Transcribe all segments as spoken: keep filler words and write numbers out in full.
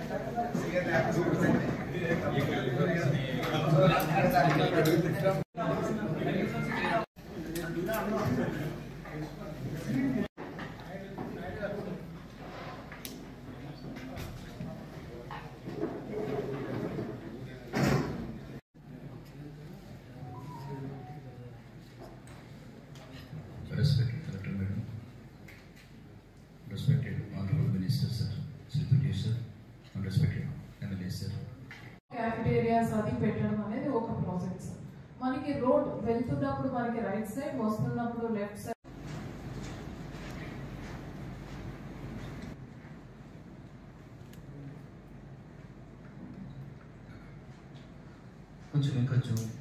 Respected Collector Madam, respected Honorable Minister Sir, Secretary Sir, and respected M L A Sir. Cafeterias adi పెట్టడం అనేది ఒక project sir. మనకి road వెళ్తున్నప్పుడు మనకి right side, వస్తున్నప్పుడు left side కొంచెం ఇంకా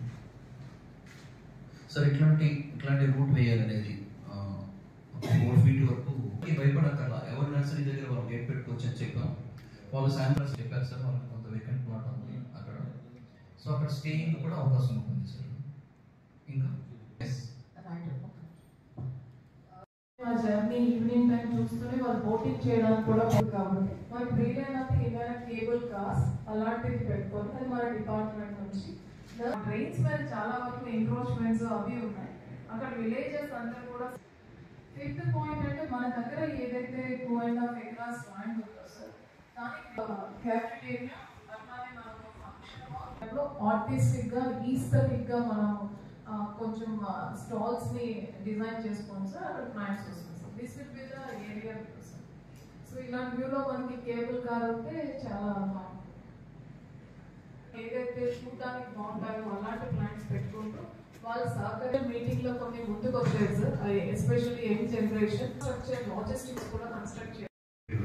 సార్ ఇట్లాంటి ఇట్లాంటి రూట్ వేయాలనేది ఫోర్ ఫీట్ వరకు భయపడక్కర్లా. ఎవరు నర్సరీ దగ్గర వాళ్ళు గేట్ పెట్టుకోవచ్చు అని చెప్పాం. వాళ్ళు శాంపిల్స్ చెప్పారు సార్, వాళ్ళకి కొంత వేకెంట్ ప్లాట్ ఉంది అక్కడ, సో అక్కడ స్టేయింగ్ కూడా అవకాశం ఉంటుంది సార్. ఇంకా జర్నీ ఈవినింగ్ టైం చూస్తూనే వాళ్ళు బోటింగ్ చేయడానికి కూడా కాబట్టి మనకి వీలైనంత ఏమైనా కేబుల్ కార్స్ అలాంటివి పెట్టుకొని అది మన డిపార్ట్మెంట్ నుంచి. ట్రైన్స్ మీద చాలా వరకు ఎంక్రోచ్మెంట్స్ అవి ఉన్నాయి అక్కడ. విలేజెస్ అందరూ కూడా ఫిఫ్త్ పాయింట్ అంటే మన దగ్గర ఏదైతే two and half acres land ఉందో సార్, దానికి క్యాఫెటేరియా అట్లానే మనకు ఫంక్షన్ హాల్, ఆర్టిస్టిక్ గా ఈస్థెటిక్ గా మనం కొంచెం స్టాల్స్ ని డిజైన్ చేసుకోండి సార్. అక్కడ ప్లాంట్స్ వస్తుంది sir. This will be the area sir. So ఇలాంటి వ్యూలో మనకి కేబుల్ కార్ అయితే చాలా ఏదైతే చూడడానికి బాగుంటాయో అలాంటి ప్లాంట్స్ పెట్టుకుంటూ వాళ్ళు సహకార మీటింగ్ లో కొన్ని ముందుకు వచ్చారు sir. Especially young generation structure logistics కూడా కన్స్ట్రక్ట్ చేయాలి.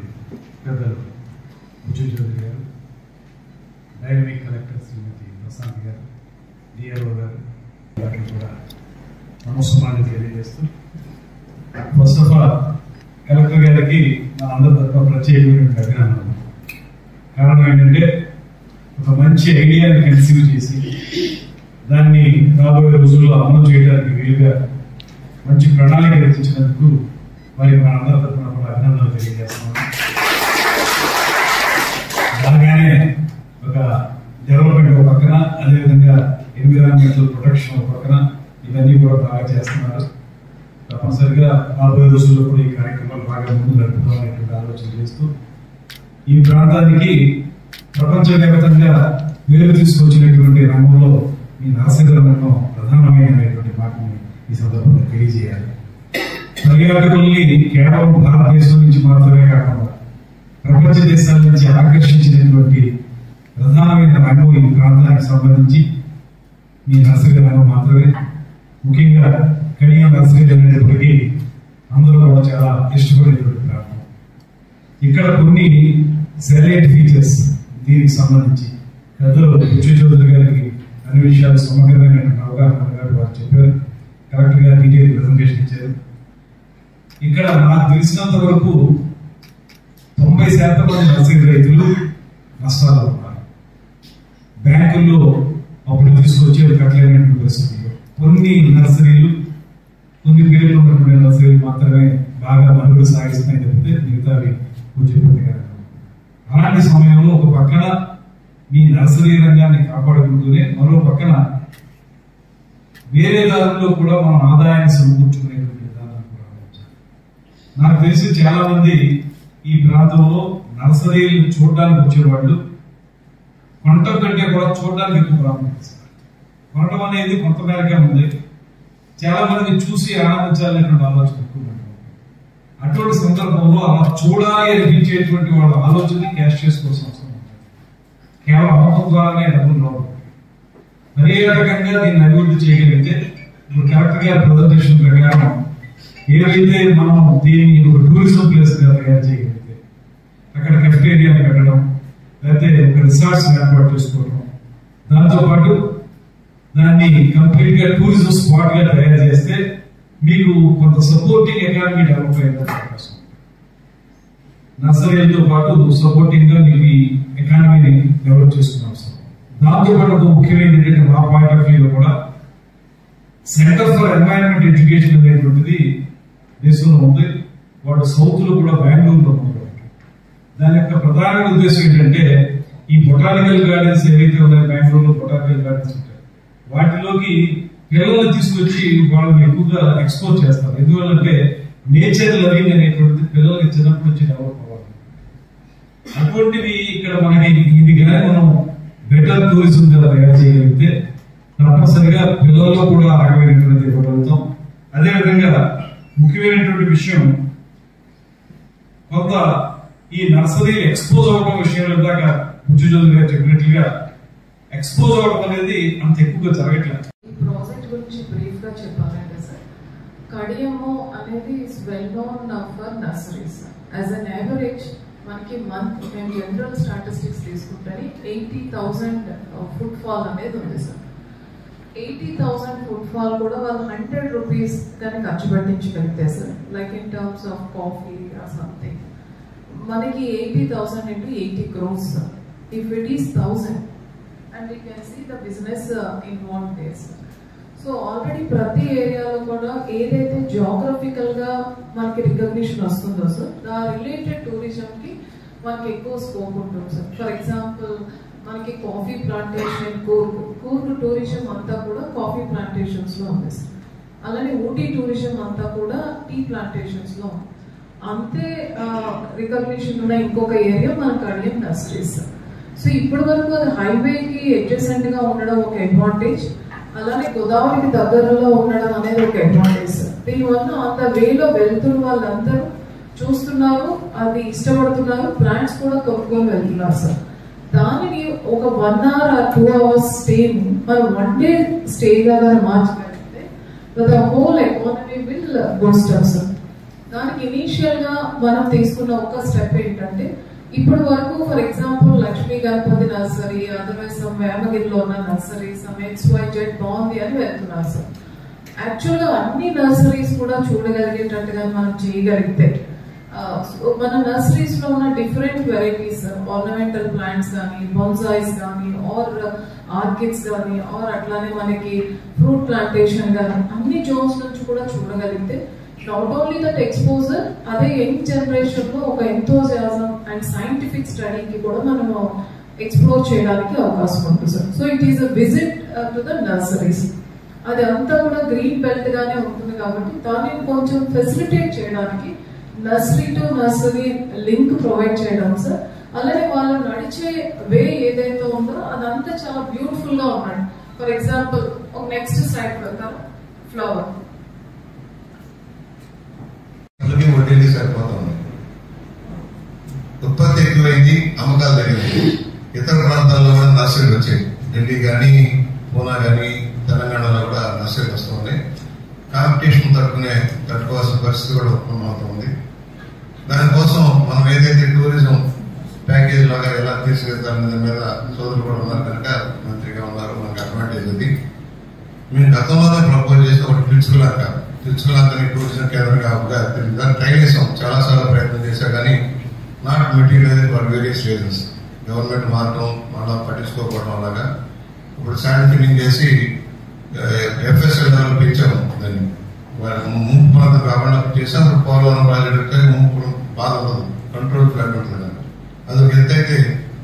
Dynamic collector Shrimati Prashant garu, DRO గారు కూడా నమస్కారాలు తెలియజేస్తూ, ఫస్ట్ ఆఫ్ ఆల్ కలెక్టర్ గారికి నా అందరి తరఫున ప్రత్యేకమైన అభినందనలు. కారణం ఏంటంటే ఒక మంచి ఐడియాని కన్సీవ్ చేసి దాన్ని రాబోయే రోజుల్లో అమలు చేయడానికి వీలుగా మంచి ప్రణాళిక రచించినందుకు మరి మన అందరి తరఫున కూడా అభినందనలు తెలియజేస్తున్నాను. అలాగానే ఒక డెవలప్మెంట్ ఒక పక్కన, అదేవిధంగా ఎన్విరాన్మెంటల్ ప్రొటెక్షన్ ఒక పక్కన, ఇవన్నీ కూడా బాగా చేస్తున్నారు. తప్పనిసరిగా రాబోయే రోజుల్లో కూడా ఈ కార్యక్రమాలు బాగా ముందు నడుపుతామనేటువంటి ఆలోచన చేస్తూ ఈ ప్రాంతానికి ప్రపంచవ్యాప్తంగా పేరు తీసుకొచ్చినటువంటి రంగంలో ఈ నరసింహ రంగం ప్రధానమైనటువంటి మాటని ఈ సందర్భంగా తెలియజేయాలి. పర్యాటకుల్ని కేవలం భారతదేశం నుంచి మాత్రమే కాకుండా ప్రపంచ దేశాల నుంచి ఆకర్షించినటువంటి ప్రధానమైన రంగం ఈ ప్రాంతానికి సంబంధించి మీ నర్సరీ రంగం మాత్రమే. ముఖ్యంగా కడియం నర్సరీ అనేటప్పటికీ అందరూ కూడా చాలా ఇష్టపడేటువంటి ప్రాంతం. ఇక్కడ కొన్ని సెలెక్ట్ ఫీచర్స్ దీనికి సంబంధించి పెద్దలు బుచ్చి చౌదరి గారికి అన్ని విషయాలు సమగ్రమైనటువంటి అవగాహన గారు వారు చెప్పారు. కలెక్టర్ గారు డీటెయిల్ ప్రెజెంటేషన్ ఇచ్చారు. ఇక్కడ నాకు తెలిసినంత వరకు తొంభై శాతం మంది నర్సరీ రైతులు నష్టాలు ఉన్నారు. బ్యాంకుల్లో అప్పుడు తీసుకొచ్చి కట్టలేనటువంటి పరిస్థితుల్లో కొన్ని నర్సరీలు, కొన్ని పేర్లు ఉన్నటువంటి నర్సరీలు మాత్రమే బాగా మనుగడ సాగిస్తున్నాయి తప్పితే మిగతావి కొంచెం ఇబ్బందిగా. అలాంటి సమయంలో ఒక పక్కన మీ నర్సరీ రంగాన్ని కాపాడుకుంటూనే మరో పక్కన వేరే దారుల్లో కూడా మనం ఆదాయాన్ని సమకూర్చుకునేటువంటి విధానాన్ని కూడా ఆలోచించాలి. నాకు తెలిసి చాలా మంది ఈ ప్రాంతంలో నర్సరీలు చూడడానికి వచ్చేవాళ్ళు కొనటం కంటే కూడా చూడడానికి ఎక్కువ ప్రాముఖ్యత. కొనటం అనేది కొంత మేరకే ఉంది. చాలా మంది చూసి ఆనందించాలనేటువంటి ఆలోచన ఎక్కువ ఉంటుంది. అటువంటి సందర్భంలో అలా చూడాలి అనిపించేటువంటి వాళ్ళ ఆలోచనని క్యాష్ చేసుకోవాల్సిన అవసరం ఉంటుంది. కేవలం అమ్మకం ద్వారానే డబ్బులు రావు. పర్యాటకంగా దీన్ని అభివృద్ధి చేయగలిగితే, ఇప్పుడు కలెక్టర్ గారి ప్రజెంటేషన్ ప్రకారం ఏదైతే మనం దీన్ని ఒక టూరిజం ప్లేస్ గా తయారు చేయగలిగితే, అక్కడ కెఫెటేరియాని పెట్టడం, లేకపోతే ఒక రిసార్ట్స్ ఏర్పాటు చేసుకోవడం, దాంతో పాటు దాన్ని కంప్లీట్ గా టూరిజం స్పాట్ గా తయారు చేస్తే మీకు కొంత సపోర్టింగ్ ఎకానమీ డెవలప్ అయ్యే అవకాశం. నర్సరీలతో పాటు సపోర్టింగ్ గా మీకు ఈ ఎకానమీని డెవలప్ చేసుకునే అవసరం. దాంతో పాటు ఒక ముఖ్యమైనది ఏంటంటే మా పాయింట్ ఆఫ్ వ్యూలో కూడా సెంటర్ ఫర్ ఎన్వైరన్మెంట్ ఎడ్యుకేషన్ అనేటువంటిది దేశంలో ఉంది. వాడు సౌత్ లో కూడా బెంగళూరులో ఉంది. దాని యొక్క ప్రధాన ప్రధాన ఉద్దేశం ఏంటంటే ఈ బొటానికల్ గార్డెన్స్ ఏవైతే ఉన్నాయో బెంగళూరులో బొటానికల్ గార్డెన్స్ ఉంటాయి వాటిలోకి పిల్లల్ని తీసుకొచ్చి వాళ్ళని ఎక్కువగా ఎక్స్పోజ్ చేస్తారు. ఎందువల్లంటే నేచర్ లవింగ్ అనేటువంటిది పిల్లలకి చిన్నప్పటి నుంచి డెవలప్ అవ్వాలి. అటువంటివి ఇక్కడ మనకి ఇది కానీ మనం బెటర్ టూరిజం తయారు చేయగలిగితే తప్పనిసరిగా పిల్లల్లో కూడా ఆ రకమైనటువంటి ఇవ్వగలుగుతాం. అదేవిధంగా ముఖ్యమైనటువంటి విషయం కొంత ఈ నర్సరీ ఎక్స్పోజ్ అవ్వడం విషయంలో దాకా ఉద్యోగులు గారు చెప్పినట్లుగా ఎక్స్పోజ్ అవ్వడం అనేది అంత ఎక్కువగా జరగట్లేదు. ఈ ప్రాజెక్ట్ గురించి బ్రీఫ్ గా చెప్పాలంటే సార్, కడియము అనేది is well known for nurseries. As an average మనకి మంత్ మేము జనరల్ స్టాటిస్టిక్స్ తీసుకుంటే ఎయిటీ థౌసండ్ ఫుట్ ఫాల్ అనేది ఉంది sir. Eighty thousand footfall కూడా వాళ్ళు హండ్రెడ్ రూపీస్ కానీ ఖర్చు పెట్టించగలిగితే sir, like in terms of coffee or something, మనకి eighty thousand into eighty crores sir. If it is thousand and you can see the business involve there sir. So already ప్రతి ఏరియాలో కూడా ఏదైతే జియోగ్రఫికల్ గా మనకి రికగ్నిషన్ వస్తుందో సార్, దా related tourism కి మనకి ఎక్కువ స్కోప్ ఉంటుంది సార్. ఫర్ ఎగ్జాంపుల్ మనకి coffee plantation Coorg Coorg tourism అంతా కూడా కాఫీ ప్లాంటేషన్స్ లో ఉంది సార్. అలానే ఊటీ టూరిజం అంతా కూడా టీ ప్లాంటేషన్స్ లో ఉంది. అంతే రికగ్నిషన్ ఉన్న ఇంకొక ఏరియా మన కడియం నర్సరీస్ సార్. సో ఇప్పటి వరకు అది హైవేకి అడ్జసెంట్ గా ఉండడం ఒక అడ్వాంటేజ్, అలానే గోదావరికి దగ్గరలో ఉండడం అనేది ఒక అడ్వాంటేజ్ సార్. దీనివల్ల అంత వేలో వెళ్తున్న వాళ్ళందరూ చూస్తున్నారు, అది ఇష్టపడుతున్నారు, ప్లాంట్స్ కూడా కొనుక్కొని వెళ్తున్నారు సార్. దానిని ఒక one hour or two hours stay మనం వన్ డే స్టేగా మార్చగలిగితే the whole economy will boost up sir. దానికి ఇనీషియల్ గా మనం తీసుకున్న ఒక స్టెప్ ఏంటంటే, ఇప్పటి వరకు for example Lakshmi Ganapati nursery, otherwise some వేమగిరిలో ఉన్న nursery, some X Y Z బాగుంది అని వెళ్తున్నారు సార్. యాక్చువల్ గా అన్ని నర్సరీస్ కూడా చూడగలిగేటట్టుగా మనం చేయగలిగితే మన నర్సరీస్ లో ఉన్న డిఫరెంట్ వెరైటీస్, ఆర్నమెంటల్ ప్లాంట్స్ కానీ, బోన్సాయిస్ కానీ, ఆర్ ఆర్కిడ్స్ కానీ, ఆర్ అట్లానే మనకి ఫ్రూట్ ప్లాంటేషన్ కానీ అన్ని జోన్స్ నుంచి కూడా చూడగలిగితే నాట్ ఓన్లీ దట్ ఎక్స్పోజర్, అదే యంగ్ జనరేషన్ లో ఒక ఎంతోజియాజం అండ్ సైంటిఫిక్ స్టడీకి కూడా మనము ఎక్స్ప్లోర్ చేయడానికి అవకాశం ఉంటుంది sir. So it is a visit to the nurseries. అది అంతా కూడా గ్రీన్ బెల్ట్ గానే ఉంటుంది కాబట్టి దానిని కొంచెం ఫెసిలిటేట్ చేయడానికి nursery to nursery link provide చేయడం సార్. అలానే వాళ్ళు నడిచే వే ఏదైతే ఉందో అదంతా చాలా బ్యూటిఫుల్ గా ఉన్నాడు. ఫర్ ఎగ్జాంపుల్ ఒక నెక్స్ట్ స్లైడ్ పెడతాం, ఫ్లవర్ వడ్డీ సరిపోతుంది. ఉత్పత్తి ఎక్కువైంది, అమ్మకాలు తగ్గింది. ఇతర ప్రాంతాల్లో కూడా నర్సరీలు వచ్చాయి. ఢిల్లీ కానీ, పూనా కానీ, తెలంగాణలో కూడా నర్సరీలు వస్తుంది. కాంపిటీషన్ తట్టుకునే తట్టుకోవాల్సిన పరిస్థితి కూడా ఉత్పన్నమవుతుంది. దానికోసం మనం ఏదైతే టూరిజం ప్యాకేజ్ లాగా ఎలా తీసుకెళ్తారనే మీద సోదరులు కూడా ఉన్నారు కనుక మంత్రిగా ఉన్నారు, మనకు అడ్వాంటేజ్ అది. మేము గతంలోనే ప్రపోజ్ చేసి ఒకటి పిలుచుకులాక పిలుచుకులాకని టూరిజం కేంద్రంగా ట్రై చేసాం, చాలాసార్లు ప్రయత్నం చేశా కానీ not material for various reasons. Government మారటం, మళ్ళా పట్టించుకోకపోవడం అలాగా ఇప్పుడు శాండ్ ఫిల్లింగ్ చేసి ఎఫ్ఎస్ఎల్ లెవెల్ పెంచాము. దాన్ని ముంపు ప్రాంతం కాకుండా చేసాం. పోలవరం ప్రాజెక్ట్ ముంపు బాగా ఉండదు, కంట్రోల్ ఫ్లాట్ ఉంటుంది. అది ఒక ఎత్తైతే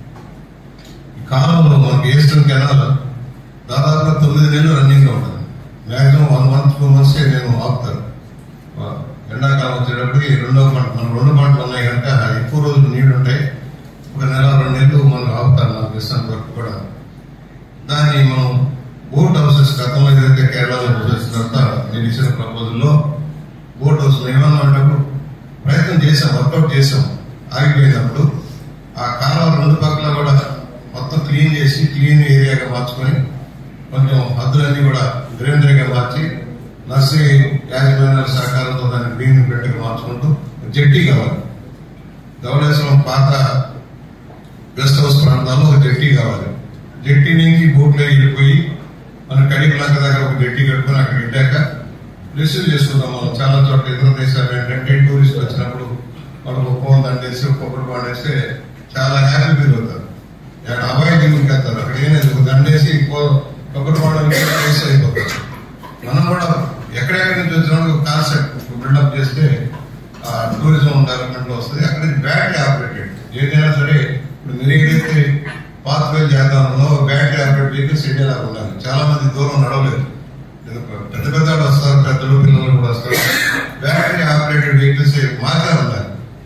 కాలంలో మనకి ఈస్టర్న్ కెనాల్ దాదాపుగా తొమ్మిది నెలలు రన్నింగ్ లో ఉంటుంది. Maximum one month two months నేను ఆపుతారు. ఎండాకాలం వచ్చేటప్పటికి రెండో పంట, మనం రెండు పంటలు ఉన్నాయి కనుక ఎక్కువ రోజులు నీళ్లు ఉంటాయి. ఒక నెల రెండు నెలలు మనం ఆపుతారు నాకు ఇస్తాను వరకు కూడా. దాన్ని మనం బోట్ హౌసెస్ గతంలో ఏదైతే కేరళలో చేసిన తర్వాత నేను ఇచ్చిన ప్రపోజల్లో బోట్ హౌస్ ఏమన్నా అంటే ప్రయత్నం చేసాం, వర్కౌట్ చేసాం. ఆగిపోయినప్పుడు ఆ కాలం రెండు పక్కల కూడా మొత్తం క్లీన్ చేసి క్లీన్ ఏరియాగా మార్చుకొని కొంచెం హద్దులన్నీ కూడా గ్రీనరీగా మార్చి నర్సరీ యాజమాన్యాల సహకారంతో దాన్ని గ్రీన్ బెల్ట్గా మార్చుకుంటూ జెట్టి కావాలి. ధవళేశ్వరం పాత గెస్ట్ హౌస్ ప్రాంతాల్లో ఒక జెట్టి కావాలి. జెట్టి నుంచి బోట్లో వెళ్ళిపోయి మన కడిపలంక దగ్గర ఒక జెట్టి కట్టుకుని అక్కడ పెట్టాక రిసీవ్ చేసుకుందాం. మనం చాలా చోట్ల ఇతర దేశాలు ఏంటంటే టూరిస్టులు వచ్చినప్పుడు వాళ్ళకు ఫోన్ దండేసి కొబ్బరి పాడేస్తే చాలా హ్యాపీ ఫీల్ అవుతారు. అవాయిడ్ జీవులకి వెళ్తారు. అక్కడ ఏం లేదు, దండేసి కొబ్బరి పాడలు వేసి అయిపోతారు. మనం కూడా ఎక్కడెక్కడి నుంచి వచ్చిన కాన్సెప్ట్ బిల్డప్ చేస్తే టూరిజం డెవలప్మెంట్ లో వస్తుంది. అక్కడ బ్యాడ్లీ ఆపరేటెడ్ ఏదైనా సరే ఇప్పుడు మీరు ఏదైతే పాత్ వేలు చేద్దామో బ్యాటరీ ఆపరేట్ వెహికల్స్ ఇండియాలో ఉండాలి. చాలా మంది దూరం నడవలేదు, పెద్ద పెద్ద వస్తారు, పెద్దలు పిల్లలు కూడా వస్తారు. బ్యాటరీ ఆపరేటెడ్ వెహికల్స్ మార్గాలు ఉండాలి.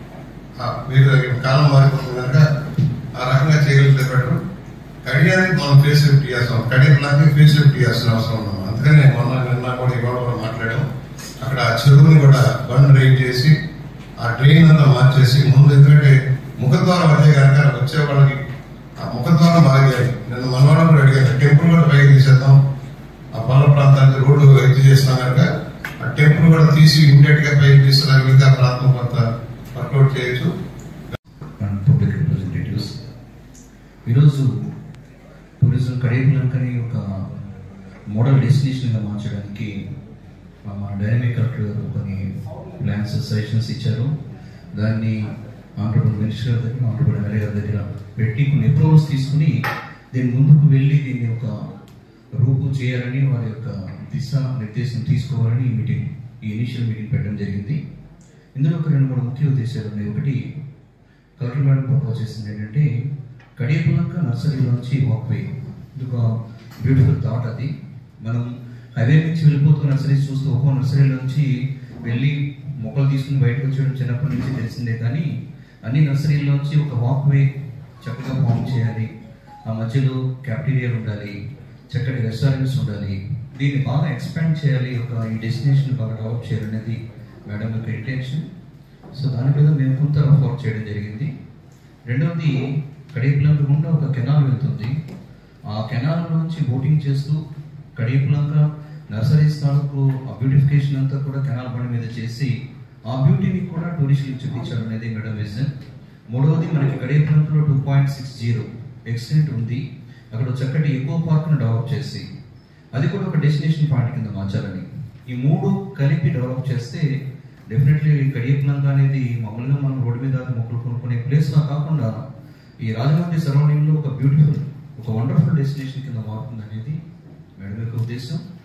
మీరు కాలం మారిపోతుంది కనుక ఆ రకంగా చేయగలిగితే బెటర్. కడియానికి మనం ఫేస్ లిఫ్ట్ చేస్తాం, కడియాలకి ఫేస్ లిఫ్ట్ చేయాల్సిన అవసరం ఉన్నాం. అందుకనే మొన్న నిన్న కూడా ఇవాళ కూడా మాట్లాడాం. అక్కడ ఆ చెరువుని కూడా బండ్ రైడ్ చేసి ఆ డ్రైన్ అంతా మార్చేసి ముందు, ఎందుకంటే ముఖద్వారం అదే కనుక వచ్చే వాళ్ళకి ఆ ముఖద్వారం బాగా నేను మనవాళ్ళం కూడా అడిగాను, టెంపుల్ కూడా పైకి తీసేద్దాం, ఆ పల్ల ప్రాంతానికి రోడ్డు ఎత్తి చేస్తాం కనుక ఆ టెంపుల్ కూడా తీసి ఇమీడియట్ గా పైకి తీసుకురాగలిగితే ఆ ప్రాంతం కొంత వర్కౌట్ చేయొచ్చు. పబ్లిక్ రిప్రజెంటేటివ్స్, ఈరోజు టూరిజం కడేపులంకని ఒక మోడల్ డెస్టినేషన్గా మార్చడానికి మా డైనమిక్ కలెక్టర్ గారు కొన్ని ప్లాన్స్ సజెషన్స్ ఇచ్చారు. దాన్ని ఆంధ్రప్రదేశ్ మినిస్టర్ గారి దగ్గర, ఆంధ్రప్రదేశ్ ఎమ్మెల్యే గారి దగ్గర పెట్టి కొన్ని అప్రూవల్స్ తీసుకుని దీని ముందుకు వెళ్ళి దీన్ని ఒక రూపు చేయాలని వారి యొక్క దిశ నిర్దేశం తీసుకోవాలని ఈ మీటింగ్ ఈ ఇనిషియల్ మీటింగ్ పెట్టడం జరిగింది. ఇందులో ఒక రెండు మూడు ముఖ్య ఉద్దేశాలు ఉన్నాయి. ఒకటి, కలెక్టర్ మేడం ప్రపోజ్ చేసింది ఏంటంటే కడియపులంక నర్సరీలోంచి వాక్వే. ఇది ఒక బ్యూటిఫుల్ థాట్. అది మనం హైవే నుంచి వెళ్ళిపోతూ నర్సరీస్ చూస్తూ ఒక్కో నర్సరీలోంచి వెళ్ళి మొక్కలు తీసుకుని బయటకు వచ్చేయడం చిన్నప్పటి నుంచి తెలిసిందే. కానీ అన్ని నర్సరీలోంచి ఒక వాక్వే చక్కగా ఫామ్ చేయాలి, ఆ మధ్యలో క్యాఫ్టీరియా ఉండాలి, చక్కటి రెస్టారెంట్స్ ఉండాలి, దీన్ని బాగా ఎక్స్పాండ్ చేయాలి, ఒక ఈ డెస్టినేషన్ బాగా డెవలప్ చేయాలనేది మేడం యొక్క ఇంటెన్షన్. సో దాని మీద మేము కొంత వర్క్ చేయడం జరిగింది. రెండవది, కడియపులంక గుండా ఒక కెనాల్ వెళ్తుంది. ఆ కెనాల్ నుంచి బోటింగ్ చేస్తూ కడియపులంక నర్సరీస్ తాలూకు ఆ బ్యూటిఫికేషన్ అంతా కూడా కెనాల్ బండి మీద చేసి ఆ బ్యూటీని కూడా టూరిస్టులకు చూపించాలనేది మేడం విజన్. మూడవది, మనకి కడియపులంకలో two point six zero extent ఉంది. అక్కడ చక్కటి ఎకో పార్క్ను డెవలప్ చేసి అది కూడా ఒక డెస్టినేషన్ పాయింట్ కింద మార్చాలని, ఈ మూడు కలిపి డెవలప్ చేస్తే డెఫినెట్లీ కడియపులంక అనేది మామూలుగా మనం రోడ్డు మీద మొక్కలు కొనుక్కునే ప్లేస్గా కాకుండా ఈ రాజమండ్రి సరౌండింగ్లో ఒక బ్యూటిఫుల్, ఒక వండర్ఫుల్ డెస్టినేషన్ కింద మారుతుంది అనేది మేడం యొక్క ఉద్దేశం.